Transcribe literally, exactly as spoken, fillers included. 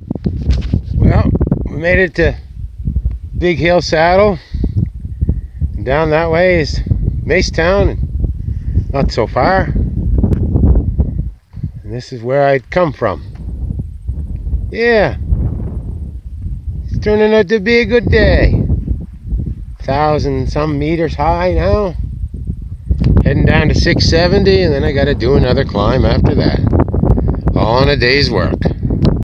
Well, we made it to Big Hill Saddle. And down that way is Macetown, not so far. And this is where I'd come from. Yeah, it's turning out to be a good day. Thousand some meters high now. Heading down to six seventy, and then I got to do another climb after that. All in a day's work.